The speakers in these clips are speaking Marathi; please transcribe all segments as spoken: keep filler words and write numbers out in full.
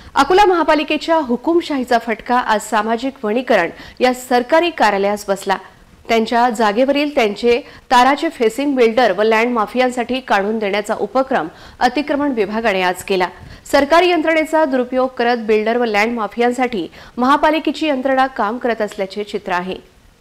अकोला महापालिकेच्या हुकुमशाहीचा फटका आज सामाजिक वनीकरण या सरकारी कार्यालयास बसला। त्यांच्या जागेवरील त्यांचे ताराचे फेसिंग बिल्डर व लँड माफियांसाठी काढून देण्याचा उपक्रम अतिक्रमण विभागाने आज केला। सरकारी यंत्रणेचा दुरुपयोग करत बिल्डर व लँड माफियांसाठी महापालिकेची यंत्रणा काम करत असल्याचे चित्र आहे।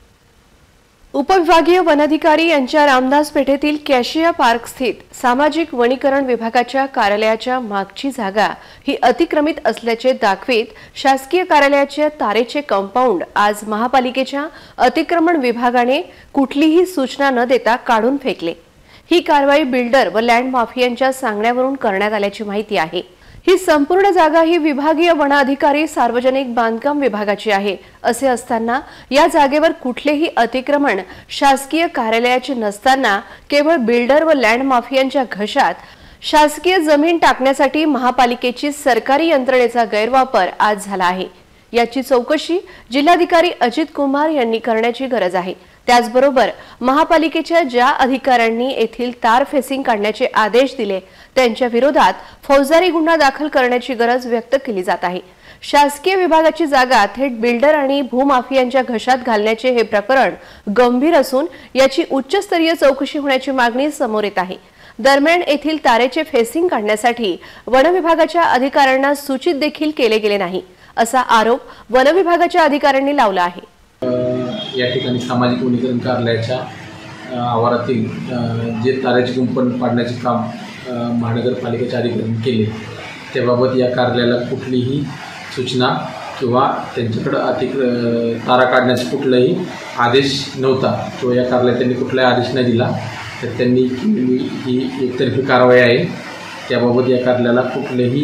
उपविभागीय वनाधिकारी यांच्या रामदास पेठेतील कॅशिया पार्क स्थित सामाजिक वनीकरण विभागाच्या कार्यालयाच्या मागची जागा ही अतिक्रमित असल्याचे दाखवित शासकीय कार्यालयाचे तारेचे कंपाऊंड आज महापालिकेच्या अतिक्रमण विभागाने कुठलीही सूचना न देता काढून फेकले। ही कारवाई बिल्डर व लँड माफियांच्या सांगण्यावरून करण्यात आल्याची माहिती आहे। ही संपूर्ण जागा ही विभागीय वन अधिकारी सार्वजनिक बांधकाम विभागाची आहे। असे असताना या जागेवर कुठलेही अतिक्रमण शासकीय कार्यालयाचे नसताना केवळ बिल्डर व लँड माफियांच्या घशात शासकीय जमीन टाकण्यासाठी महापालिकेची सरकारी यंत्रणेचा गैरवापर आज झाला आहे। याची चौकशी जिल्हाधिकारी अजित कुमार यांनी करण्याची गरज आहे। त्याचबरोबर महापालिकेच्या ज्या अधिकाऱ्यांनी येथील तार फेसिंग काढण्याचे आदेश दिले त्यांच्या विरोधात फौजदारी गुन्हा दाखल करण्याची गरज व्यक्त केली जात आहे। शासकीय विभागाची जागा थेट बिल्डर आणि भूमाफियांच्या घशात घालण्याचे हे प्रकरण गंभीर असून याची उच्चस्तरीय चौकशी होण्याची मागणी समोर येत आहे। दरम्यान येथील तारेचे फेसिंग काढण्यासाठी वन विभागाच्या अधिकाऱ्यांना सूचित देखील केले गेले नाही असा आरोप वन विभागाच्या अधिकाऱ्यांनी लावला आहे। या ठिकाणी सामाजिक वनीकरण कार्यालयाच्या आवारातील जे ताराचे कुंपण पाडण्याचे काम महानगरपालिकेच्या अधिकाऱ्यांनी केले त्याबाबत या कार्यालयाला कुठलीही सूचना किंवा त्यांच्याकडे अतिक्र तारा काढण्याचा कुठलाही आदेश नव्हता किंवा या कार्यालयात त्यांनी कुठलाही आदेश नाही दिला। तर त्यांनी केलेली ही एकतर्फी कारवाई आहे। त्याबाबत या कार्यालयाला कुठलेही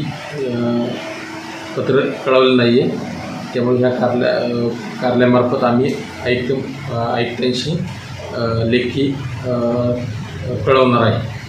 पत्र कळवलं नाही आहे। त्यामुळे ह्या कार्यालय कार्यालयामार्फत आम्ही आयुक्त आयुक्तांशी लेखी कळवणार आहे।